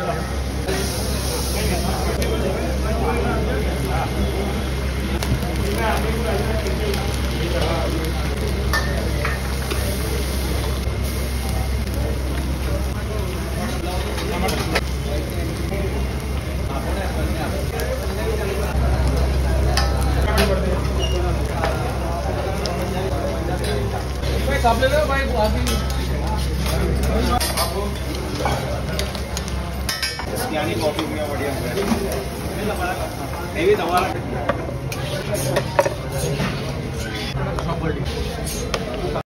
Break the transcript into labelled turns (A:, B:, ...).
A: आप ले लो भाई अभी कॉफी बढ़िया है।